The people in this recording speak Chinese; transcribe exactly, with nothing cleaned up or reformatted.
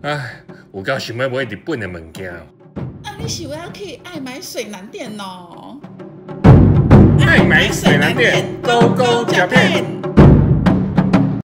唉，有够想要买日本的物件。 啊，你是要去爱买水南店哦？ 爱买水南店，Go Go 食片。